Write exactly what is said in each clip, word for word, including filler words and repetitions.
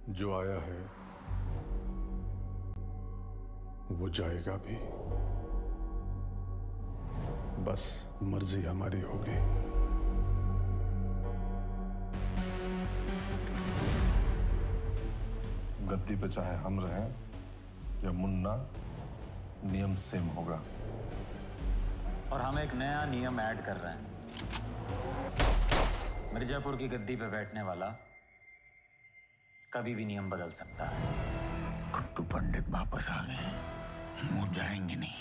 जो आया है वो जाएगा भी। बस मर्जी हमारी होगी। गद्दी पे चाहे हम रहें या मुन्ना, नियम सेम होगा। और हम एक नया नियम ऐड कर रहे हैं। मिर्जापुर की गद्दी पे बैठने वाला कभी भी नियम बदल सकता है। कुट्टू पंडित वापस आ गए, वो जाएंगे नहीं।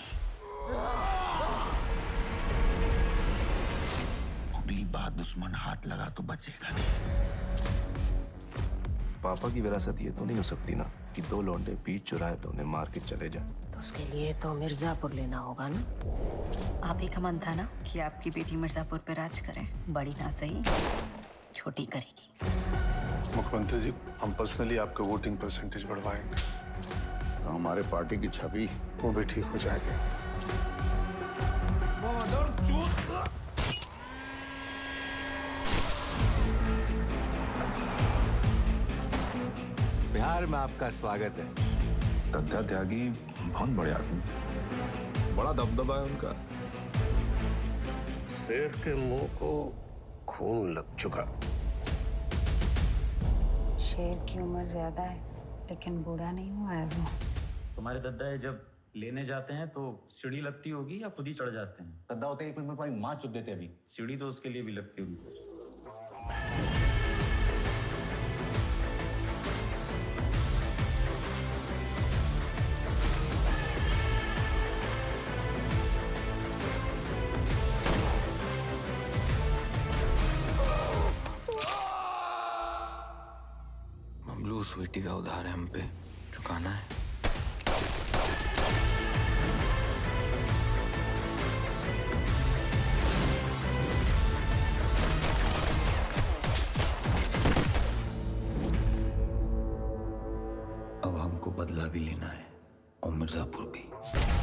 अगली बार दुश्मन हाथ लगा तो बचेगा नहीं। पापा की विरासत ये तो नहीं हो सकती ना कि दो लौंडे बीच चुराए पे उन्हें मार के चले जाएं। तो उसके लिए तो मिर्जापुर लेना होगा ना। आप ही का मन था ना कि आपकी बेटी मिर्जापुर पे राज करे। बड़ी ना सही, छोटी करेगी। मुख्यमंत्री जी, हम पर्सनली आपका वोटिंग परसेंटेज बढ़वाएंगे तो हमारे पार्टी की छवि वो भी ठीक हो जाएगी। बिहार में आपका स्वागत है। दद्दा त्यागी बहुत बड़े आदमी, बड़ा दबदबा है उनका। शेर के मुंह को खून लग चुका। शेर की उम्र ज्यादा है लेकिन बूढ़ा नहीं हुआ है वो। तुम्हारे दद्दा जब लेने जाते हैं तो सीढ़ी लगती होगी या खुद ही चढ़ जाते हैं? दद्दा होते एक मिनट में तुम्हारी माँ चुद देते अभी। सीढ़ी तो उसके लिए भी लगती होगी। ममलू स्वीटी का उधार है हम पे, चुकाना है। अब हमको बदला भी लेना है और मिर्जापुर भी।